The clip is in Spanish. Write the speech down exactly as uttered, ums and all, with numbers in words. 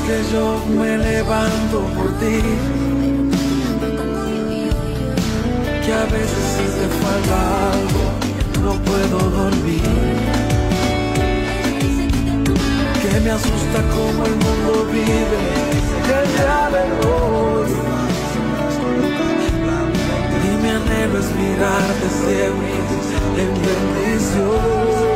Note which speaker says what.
Speaker 1: que yo me levanto por ti, que a veces si te falta algo no puedo dormir, que me asusta como el mundo vive, que ya me voy, y mi anhelo es mirarte siempre en bendición.